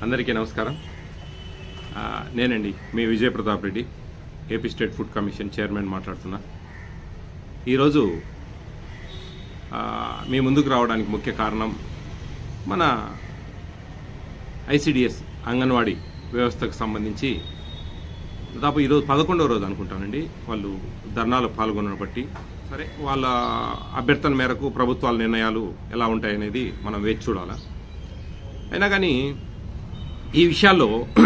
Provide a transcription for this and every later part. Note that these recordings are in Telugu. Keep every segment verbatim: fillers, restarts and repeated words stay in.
అందరికీ నమస్కారం. నేనండి మీ Vijay Pratap Reddy, AP state food commission chairman మాట్లాడుతున్నా. ఈరోజు మీ ముందుకు రావడానికి ముఖ్య కారణం మన ఐసిడిఎస్ అంగన్వాడీ వ్యవస్థకు సంబంధించి దాదాపు ఈరోజు పదకొండవ రోజు అనుకుంటానండి వాళ్ళు ధర్నాలో పాల్గొనడం బట్టి. సరే, వాళ్ళ అభ్యర్థన మేరకు ప్రభుత్వాల నిర్ణయాలు ఎలా ఉంటాయనేది మనం వేచి చూడాలా. అయినా కానీ ఈ విషయాల్లో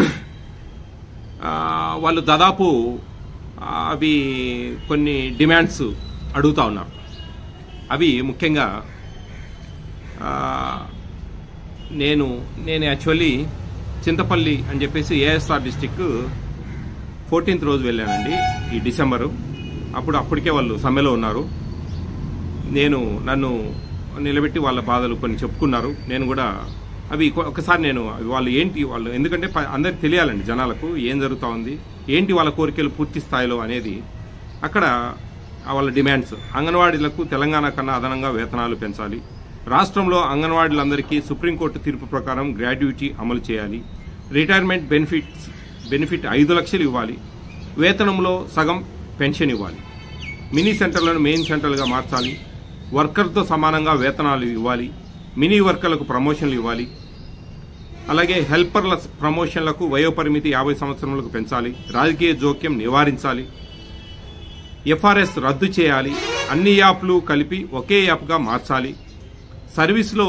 వాళ్ళు దాదాపు అవి కొన్ని డిమాండ్స్ అడుగుతూ ఉన్నారు. అవి ముఖ్యంగా నేను నేను యాక్చువల్లీ చింతపల్లి అని చెప్పేసి ఏఎస్ఆర్ డిస్టిక్ ఫోర్టీన్త్ రోజు వెళ్ళానండి ఈ డిసెంబరు. అప్పుడు అప్పటికే వాళ్ళు సమ్మెలో ఉన్నారు. నేను నన్ను నిలబెట్టి వాళ్ళ బాధలు కొన్ని చెప్పుకున్నారు. నేను కూడా అవి ఒకసారి నేను వాళ్ళు ఏంటి వాళ్ళు ఎందుకంటే అందరికి తెలియాలండి జనాలకు ఏం జరుగుతూ ఉంది, ఏంటి వాళ్ళ కోరికలు పూర్తి స్థాయిలో అనేది. అక్కడ వాళ్ళ డిమాండ్స్ అంగన్వాడీలకు తెలంగాణ కన్నా అదనంగా వేతనాలు పెంచాలి, రాష్ట్రంలో అంగన్వాడీలందరికీ సుప్రీంకోర్టు తీర్పు ప్రకారం గ్రాడ్యుటీ అమలు చేయాలి, రిటైర్మెంట్ బెనిఫిట్స్ బెనిఫిట్ ఐదు లక్షలు ఇవ్వాలి, వేతనంలో సగం పెన్షన్ ఇవ్వాలి, మినీ సెంటర్లను మెయిన్ సెంటర్లుగా మార్చాలి, వర్కర్తో సమానంగా వేతనాలు ఇవ్వాలి, మినీ వర్కర్లకు ప్రమోషన్లు ఇవ్వాలి, అలాగే హెల్పర్ల ప్రమోషన్లకు వయోపరిమితి యాభై సంవత్సరాలకు పెంచాలి, రాజకీయ జోక్యం నివారించాలి, ఎఫ్ఆర్ఎస్ రద్దు చేయాలి, అన్ని యాప్లు కలిపి ఒకే యాప్గా మార్చాలి, సర్వీస్లో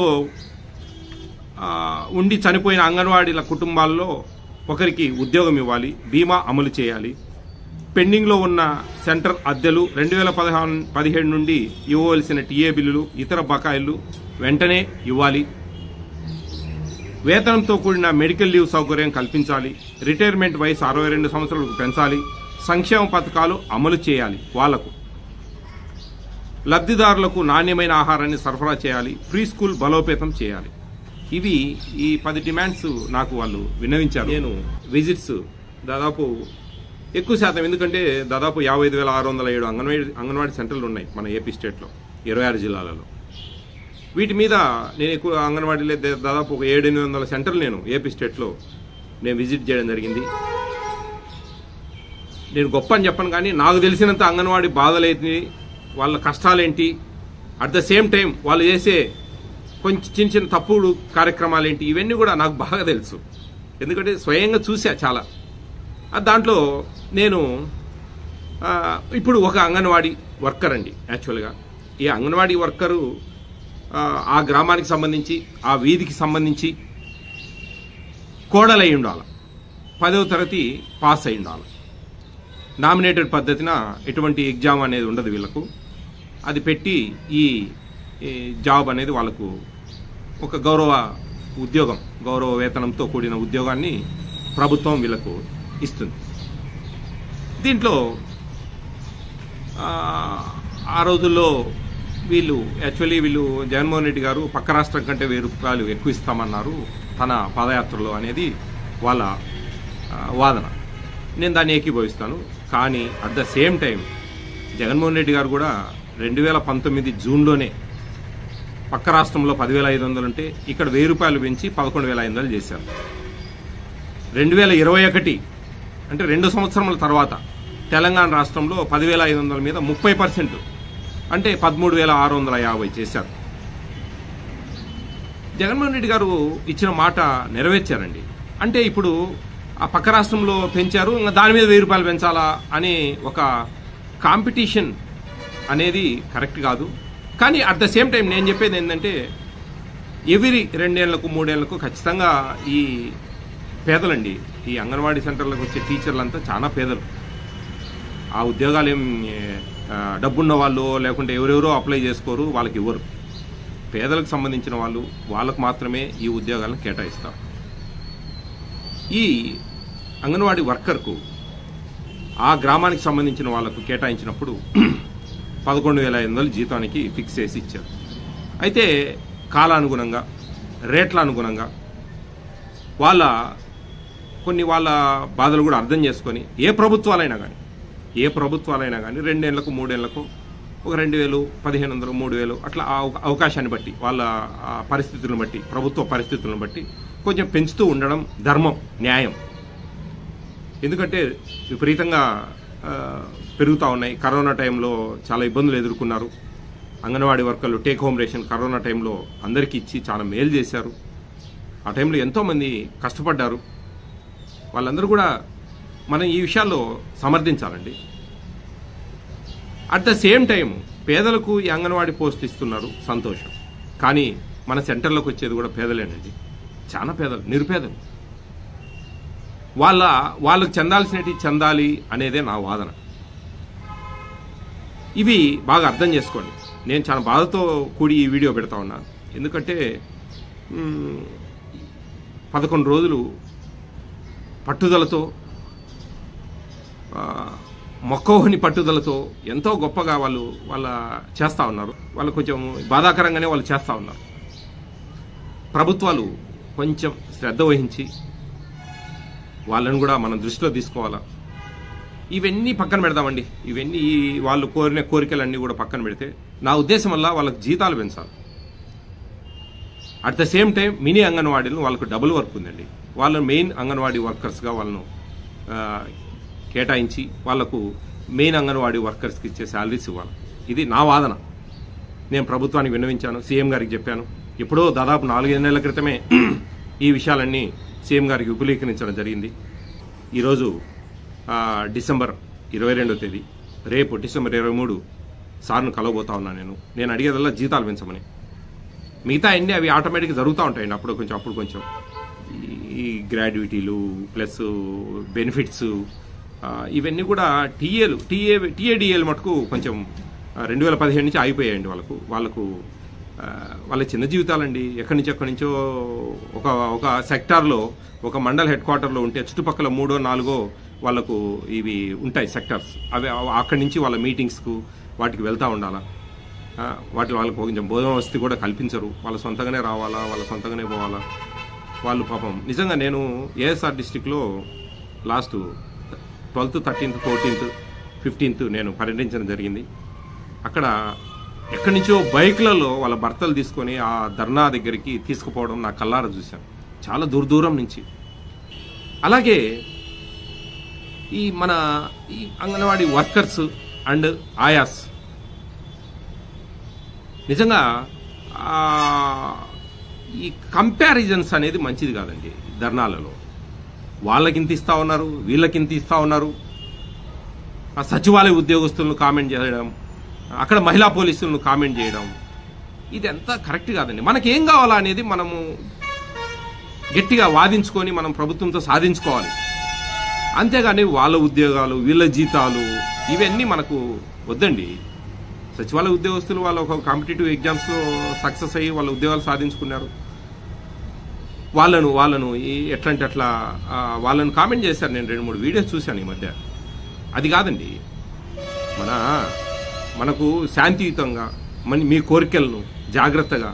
ఉండి చనిపోయిన అంగన్వాడీల కుటుంబాల్లో ఒకరికి ఉద్యోగం ఇవ్వాలి, బీమా అమలు చేయాలి, పెండింగ్లో ఉన్న సెంటర్ అద్దెలు రెండు వేల పదహారు పదిహేడు నుండి ఇవ్వవలసిన టీఏ బిల్లులు ఇతర బకాయిలు వెంటనే ఇవ్వాలి, వేతనంతో కూడిన మెడికల్ లీవ్ సౌకర్యం కల్పించాలి, రిటైర్మెంట్ వయసు అరవై రెండు సంవత్సరాలకు పెంచాలి, సంక్షేమ పథకాలు అమలు చేయాలి, వాళ్లకు లబ్ధిదారులకు నాణ్యమైన ఆహారాన్ని సరఫరా చేయాలి, ప్రీ స్కూల్ బలోపేతం చేయాలి. ఇవి ఈ పది డిమాండ్స్ నాకు వాళ్ళు విన్నవించారు. నేను విజిట్స్ దాదాపు ఎక్కువ శాతం, ఎందుకంటే దాదాపు యాభై ఐదు వేల ఆరు వందల ఏడు అంగన్వాడీ అంగన్వాడీ సెంటర్లు ఉన్నాయి మన ఏపీ స్టేట్లో ఇరవై ఆరు జిల్లాలలో. వీటి మీద నేను ఎక్కువ అంగన్వాడీలో దాదాపు ఒక ఏడు ఎనిమిది వందల సెంటర్లు నేను ఏపీ స్టేట్లో నేను విజిట్ చేయడం జరిగింది. నేను గొప్ప అని చెప్పను, కానీ నాకు తెలిసినంత అంగన్వాడీ బాధలేంటి, వాళ్ళ కష్టాలేంటి, అట్ ద సేమ్ టైం వాళ్ళు చేసే కొంచెం చిన్న చిన్న తప్పుడు కార్యక్రమాలు ఏంటి, ఇవన్నీ కూడా నాకు బాగా తెలుసు. ఎందుకంటే స్వయంగా చూసా చాలా. దాంట్లో నేను ఇప్పుడు ఒక అంగన్వాడీ వర్కర్ అండి. యాక్చువల్గా ఈ అంగన్వాడీ వర్కరు ఆ గ్రామానికి సంబంధించి ఆ వీధికి సంబంధించి కోడలై ఉండాలి, పదవ తరగతి పాస్ అయి ఉండాలి. నామినేటెడ్ పద్ధతిన ఎటువంటి ఎగ్జామ్ అనేది ఉండదు వీళ్ళకు. అది పెట్టి ఈ జాబ్ అనేది వాళ్ళకు ఒక గౌరవ ఉద్యోగం, గౌరవ వేతనంతో కూడిన ఉద్యోగాన్ని ప్రభుత్వం వీళ్ళకు ఇస్తుంది. దీంట్లో ఆ రోజుల్లో వీళ్ళు యాక్చువల్లీ వీళ్ళు జగన్మోహన్ రెడ్డి గారు పక్క రాష్ట్రం కంటే వెయ్యి రూపాయలు ఎక్కువ ఇస్తామన్నారు తన పాదయాత్రలో అనేది వాళ్ళ వాదన. నేను దాన్ని ఏకీభవిస్తాను. కానీ at the same time Jaganmohan Reddy గారు కూడా రెండు వేల పంతొమ్మిది జూన్లోనే పక్క రాష్ట్రంలో పదివేల ఐదు వందలు ఉంటే ఇక్కడ వెయ్యి రూపాయలు పెంచి పదకొండు వేల ఐదు వందలు చేశారు. రెండు వేల ఇరవై ఒకటి అంటే రెండు సంవత్సరముల తర్వాత తెలంగాణ రాష్ట్రంలో పదివేల ఐదు వందల మీద ముప్పై పర్సెంట్ అంటే పదమూడు వేల ఆరు వందల యాభై చేశారు. జగన్మోహన్ రెడ్డి గారు ఇచ్చిన మాట నెరవేర్చారండి. అంటే ఇప్పుడు ఆ పక్క రాష్ట్రంలో పెంచారు, ఇంకా దాని మీద వెయ్యి రూపాయలు పెంచాలా అని ఒక కాంపిటీషన్ అనేది కరెక్ట్ కాదు. కానీ అట్ ద సేమ్ టైం నేను చెప్పేది ఏంటంటే ఎవ్రీ రెండేళ్లకు మూడేళ్లకు ఖచ్చితంగా ఈ పేదలండి, ఈ అంగన్వాడీ సెంటర్లకు వచ్చే టీచర్లంతా చాలా పేదలు. ఆ ఉద్యోగాలు ఏం డబ్బున్న వాళ్ళు లేకుంటే ఎవరెవరో అప్లై చేసుకోరు, వాళ్ళకి ఇవ్వరు. పేదలకు సంబంధించిన వాళ్ళు, వాళ్ళకు మాత్రమే ఈ ఉద్యోగాలను కేటాయిస్తారు. ఈ అంగన్వాడీ వర్కర్కు ఆ గ్రామానికి సంబంధించిన వాళ్లకు కేటాయించినప్పుడు పదకొండు వేల ఐదు వందలు జీతానికి ఫిక్స్ చేసి ఇచ్చారు. అయితే కాలానుగుణంగా రేట్ల అనుగుణంగా వాళ్ళ కొన్ని వాళ్ళ బాధలు కూడా అర్థం చేసుకొని ఏ ప్రభుత్వాలైనా కానీ ఏ ప్రభుత్వాలైనా కానీ రెండేళ్లకు మూడేళ్లకు ఒక రెండు వేలు పదిహేను వందలు మూడు వేలు అట్లా అవకాశాన్ని బట్టి వాళ్ళ పరిస్థితులను బట్టి ప్రభుత్వ పరిస్థితులను బట్టి కొంచెం పెంచుతూ ఉండడం ధర్మం, న్యాయం. ఎందుకంటే విపరీతంగా పెరుగుతూ ఉన్నాయి. కరోనా టైంలో చాలా ఇబ్బందులు ఎదుర్కొన్నారు. అంగన్వాడీ వర్కర్లు టేక్ హోమ్ రేషన్ కరోనా టైంలో అందరికీ ఇచ్చి చాలా మేలు చేశారు. ఆ టైంలో ఎంతోమంది కష్టపడ్డారు. వాళ్ళందరూ కూడా మనం ఈ విషయాల్లో సమర్థించాలండి. అట్ ద సేమ్ టైం పేదలకు ఈ అంగన్వాడీ పోస్ట్ ఇస్తున్నారు, సంతోషం. కానీ మన సెంటర్లోకి వచ్చేది కూడా పేదలేనండి, చాలా పేదలు, నిరుపేదలు. వాళ్ళ వాళ్ళకు చెందాల్సినవి చెందాలి అనేదే నా వాదన. ఇవి బాగా అర్థం చేసుకోండి. నేను చాలా బాధతో కూడి ఈ వీడియో పెడతా ఉన్నా. ఎందుకంటే పదకొండు రోజులు పట్టుదలతో, మొక్కవని పట్టుదలతో ఎంతో గొప్పగా వాళ్ళు వాళ్ళ చేస్తూ ఉన్నారు. వాళ్ళు కొంచెం బాధాకరంగానే వాళ్ళు చేస్తూ ఉన్నారు. ప్రభుత్వాలు కొంచెం శ్రద్ధ వహించి వాళ్ళని కూడా మనం దృష్టిలో తీసుకోవాలా. ఇవన్నీ పక్కన పెడదామండి. ఇవన్నీ వాళ్ళు కోరిన కోరికలన్నీ కూడా పక్కన పెడితే నా ఉద్దేశం వల్ల వాళ్ళకి జీతాలు పెంచాలి. At the same time mini అంగన్వాడీలు వాళ్ళకు డబుల్ వర్క్ ఉందండి. వాళ్ళని మెయిన్ అంగన్వాడీ వర్కర్స్గా వాళ్ళను కేటాయించి వాళ్లకు మెయిన్ అంగన్వాడీ వర్కర్స్కి ఇచ్చే శాలరీస్ ఇవ్వాలి. ఇది నా వాదన. నేను ప్రభుత్వానికి విన్నవించాను, సీఎం గారికి చెప్పాను. ఎప్పుడో దాదాపు నాలుగైదు నెలల క్రితమే ఈ విషయాలన్నీ సీఎం గారికి విపులీకరించడం జరిగింది. ఈరోజు డిసెంబర్ ఇరవై రెండో తేదీ, రేపు డిసెంబర్ ఇరవై మూడు సార్ను కలవబోతా ఉన్నాను. నేను నేను అడిగేదల్లా జీతాలు పెంచమని. మిగతా అన్నీ అవి ఆటోమేటిక్గా జరుగుతూ ఉంటాయండి, అప్పుడు కొంచెం అప్పుడు కొంచెం. ఈ గ్రాడ్యుటీలు ప్లస్ బెనిఫిట్స్ ఇవన్నీ కూడా టీఏలు టీఏ టీఏడిఏలు మటుకు కొంచెం రెండు వేల పదిహేడు నుంచి ఆగిపోయాయండి. వాళ్ళకు వాళ్ళకు వాళ్ళ చిన్న జీవితాలండి. ఎక్కడి నుంచి ఎక్కడి నుంచో ఒక ఒక సెక్టార్లో, ఒక మండల్ హెడ్ క్వార్టర్లో ఉంటే చుట్టుపక్కల మూడో నాలుగో వాళ్ళకు ఇవి ఉంటాయి సెక్టార్స్. అవి అక్కడి నుంచి వాళ్ళ మీటింగ్స్కు వాటికి వెళ్తూ ఉండాలా. వాటి వాళ్ళకు కొంచెం భోజన వసతి కూడా కల్పించరు. వాళ్ళ సొంతంగానే రావాలా, వాళ్ళ సొంతంగానే పోవాలా. వాళ్ళు పాపం నిజంగా నేను ఏఎస్ఆర్ డిస్టిక్లో last twelfth thirteenth fourteenth fifteenth నేను పర్యటించడం జరిగింది. అక్కడ ఎక్కడి నుంచో బైక్లలో వాళ్ళ భర్తలు తీసుకొని ఆ ధర్నా దగ్గరికి తీసుకుపోవడం నా కళ్ళారా చూశాను, చాలా దూర దూరం నుంచి. అలాగే ఈ మన ఈ అంగన్వాడీ వర్కర్స్ అండ్ ఆయాస్ నిజంగా ఈ కంపారిజన్స్ అనేది మంచిది కాదండి. ధర్నాలలో వాళ్ళకింత ఇస్తా ఉన్నారు, వీళ్ళకింత ఇస్తా ఉన్నారు. ఆ సచివాలయ ఉద్యోగస్తులను కామెంట్ చేయడం, అక్కడ మహిళా పోలీసులను కామెంట్ చేయడం, ఇది అంతా కరెక్ట్ కాదండి. మనకేం కావాలా అనేది మనము గట్టిగా వాదించుకొని మనం ప్రభుత్వంతో సాధించుకోవాలి. అంతేగాని వాళ్ళ ఉద్యోగాలు, వీళ్ళ జీతాలు ఇవన్నీ మనకు వద్దండి. సచివాలయ ఉద్యోగస్తులు వాళ్ళ ఒక కాంపిటేటివ్ ఎగ్జామ్స్లో సక్సెస్ అయ్యి వాళ్ళ ఉద్యోగాలు సాధించుకున్నారు. వాళ్ళను వాళ్ళను ఎట్లంటే అట్లా వాళ్ళను కామెంట్ చేశారు. నేను రెండు మూడు వీడియోస్ చూశాను ఈ మధ్య. అది కాదండి. మన మనకు శాంతియుతంగా మన మీ కోరికలను జాగ్రత్తగా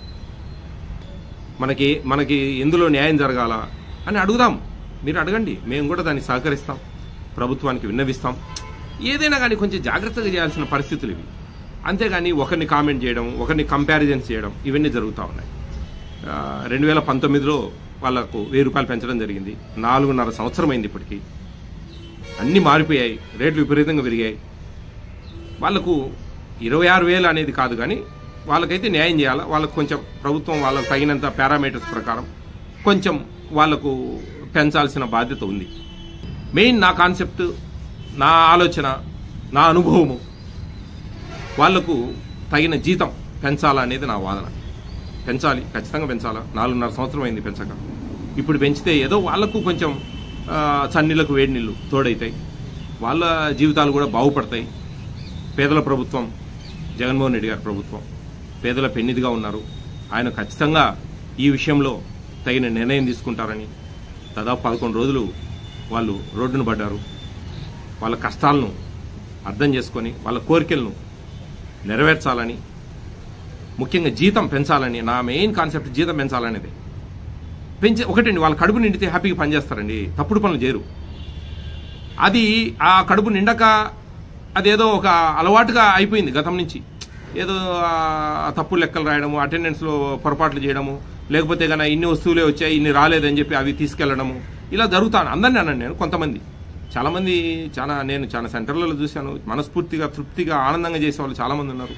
మనకి మనకి ఎందులో న్యాయం జరగాల అని అడుగుదాం. మీరు అడగండి, మేము కూడా దాన్ని సహకరిస్తాం, ప్రభుత్వానికి విన్నవిస్తాం. ఏదైనా కానీ కొంచెం జాగ్రత్తగా చేయాల్సిన పరిస్థితులు ఇవి. అంతేగాని ఒకరిని కామెంట్ చేయడం, ఒకరిని కంపారిజన్ చేయడం ఇవన్నీ జరుగుతూ ఉన్నాయి. రెండు వేల పంతొమ్మిదిలో వాళ్లకు వెయ్యి రూపాయలు పెంచడం జరిగింది. నాలుగున్నర సంవత్సరం అయింది. ఇప్పటికీ అన్నీ మారిపోయాయి, రేట్లు విపరీతంగా పెరిగాయి. వాళ్లకు ఇరవై ఆరు వేలు అనేది కాదు, కానీ వాళ్ళకైతే న్యాయం చేయాలా. వాళ్ళకు కొంచెం ప్రభుత్వం వాళ్ళకు తగినంత పారామీటర్స్ ప్రకారం కొంచెం వాళ్లకు పెంచాల్సిన బాధ్యత ఉంది. మెయిన్ నా కాన్సెప్ట్, నా ఆలోచన, నా అనుభవము, వాళ్లకు తగిన జీతం పెంచాలా అనేది నా వాదన. పెంచాలి, ఖచ్చితంగా పెంచాలా. నాలుగున్నర సంవత్సరం అయింది పెంచక. ఇప్పుడు పెంచితే ఏదో వాళ్లకు కొంచెం చన్నీళ్లకు వేడి నీళ్లు తోడైతాయి, వాళ్ళ జీవితాలు కూడా బాగుపడతాయి. పేదల ప్రభుత్వం జగన్మోహన్ రెడ్డి గారి ప్రభుత్వం, పేదల పెన్నిదిగా ఉన్నారు. ఆయన ఖచ్చితంగా ఈ విషయంలో తగిన నిర్ణయం తీసుకుంటారని దాదాపు పదకొండు రోజులు వాళ్ళు రోడ్డును పడ్డారు. వాళ్ళ కష్టాలను అర్థం చేసుకొని వాళ్ళ కోరికలను నెరవేర్చాలని, ముఖ్యంగా జీతం పెంచాలని, నా మెయిన్ కాన్సెప్ట్ జీతం పెంచాలనేది. పెంచి ఒకటండి, వాళ్ళ కడుపు నిండితే హ్యాపీగా పనిచేస్తారండి, తప్పుడు పనులు చేయరు. అది ఆ కడుపు నిండక అదేదో ఒక అలవాటుగా అయిపోయింది గతం నుంచి. ఏదో తప్పుడు లెక్కలు రాయడము, అటెండెన్స్లో పొరపాట్లు చేయడము, లేకపోతే కన్నా ఇన్ని వస్తువులే వచ్చాయి ఇన్ని రాలేదని చెప్పి అవి తీసుకెళ్లడము ఇలా జరుగుతాను. అందరినీ అన్నాను నేను. కొంతమంది చాలామంది చాలా నేను చాలా సెంటర్లలో చూశాను, మనస్ఫూర్తిగా తృప్తిగా ఆనందంగా చేసే వాళ్ళు చాలామంది ఉన్నారు.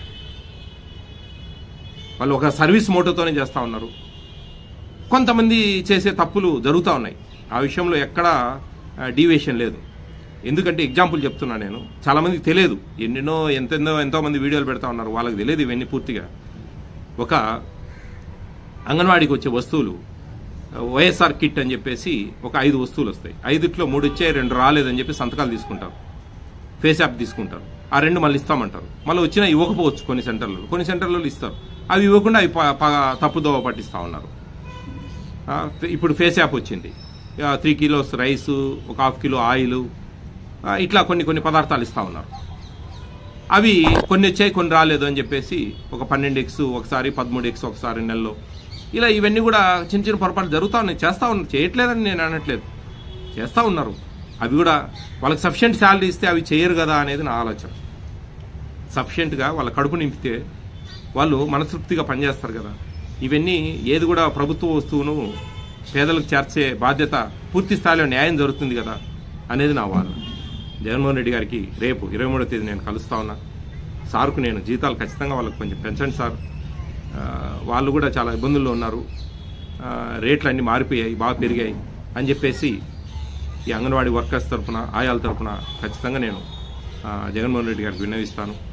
వాళ్ళు ఒక సర్వీస్ మోటోతోనే చేస్తూ ఉన్నారు. కొంతమంది చేసే తప్పులు జరుగుతూ ఉన్నాయి. ఆ విషయంలో ఎక్కడా డీవియేషన్ లేదు. ఎందుకంటే ఎగ్జాంపుల్ చెప్తున్నా నేను, చాలామందికి తెలియదు. ఎన్నెన్నో ఎంతెందో ఎంతోమంది వీడియోలు పెడతా ఉన్నారు, వాళ్ళకి తెలియదు ఇవన్నీ పూర్తిగా. ఒక అంగన్వాడీకి వచ్చే వస్తువులు వైఎస్ఆర్ కిట్ అని చెప్పేసి ఒక ఐదు వస్తువులు వస్తాయి. ఐదుట్లో మూడు వచ్చాయి, రెండు రాలేదని చెప్పి సంతకాలు తీసుకుంటారు, ఫేస్ యాప్ తీసుకుంటారు. ఆ రెండు మళ్ళీ ఇస్తామంటారు. మళ్ళీ వచ్చినా ఇవ్వకపోవచ్చు కొన్ని సెంటర్లలో, కొన్ని సెంటర్లలో ఇస్తారు. అవి ఇవ్వకుండా అవి తప్పుదోవ పట్టిస్తూ ఉన్నారు. ఇప్పుడు ఫేస్ యాప్ వచ్చింది, త్రీ కిలోస్ రైసు, ఒక హాఫ్ కిలో ఆయిల్, ఇట్లా కొన్ని కొన్ని పదార్థాలు ఇస్తూ ఉన్నారు. అవి కొన్ని వచ్చాయి కొన్ని రాలేదు అని చెప్పేసి ఒక పన్నెండు ఎక్స్ ఒకసారి, పదమూడు ఎక్స్ ఒకసారి నెలలో, ఇలా ఇవన్నీ కూడా చిన్న చిన్న పొరపాట్లు జరుగుతూ ఉన్నాయి. చేస్తూ ఉన్నారు, చేయట్లేదని నేను అనట్లేదు, చేస్తూ ఉన్నారు. అవి కూడా వాళ్ళకి సఫిషియెంట్ శాలరీ ఇస్తే అవి చేయరు కదా అనేది నా ఆలోచన. సఫిషియెంట్గా వాళ్ళ కడుపు నింపితే వాళ్ళు మనతృప్తిగా పనిచేస్తారు కదా. ఇవన్నీ ఏది కూడా ప్రభుత్వ వస్తువును పేదలకు చేర్చే బాధ్యత పూర్తి స్థాయిలో న్యాయం జరుగుతుంది కదా అనేది నా వాదన. జగన్మోహన్ రెడ్డి గారికి రేపు ఇరవై మూడో తేదీ నేను కలుస్తా ఉన్నా. సార్కు నేను జీతాలు ఖచ్చితంగా వాళ్ళకి కొంచెం పెంచండి సార్, వాళ్ళు కూడా చాలా ఇబ్బందుల్లో ఉన్నారు, రేట్లు అన్నీ మారిపోయాయి, బాగా పెరిగాయి అని చెప్పేసి ఈ అంగన్వాడీ వర్కర్స్ తరఫున, ఆయాల తరఫున ఖచ్చితంగా నేను జగన్మోహన్ రెడ్డి గారికి విన్నవిస్తాను.